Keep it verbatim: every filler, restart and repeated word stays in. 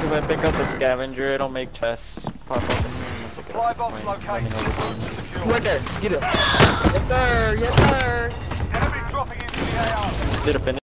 If I pick up a scavenger, it'll make chests pop up in here. And pick it Supply up. box Wait, located. let me know which one. Secure. Right there. Get it. Yes, sir. Yes, sir. Enemy dropping into the A R. Did it finish?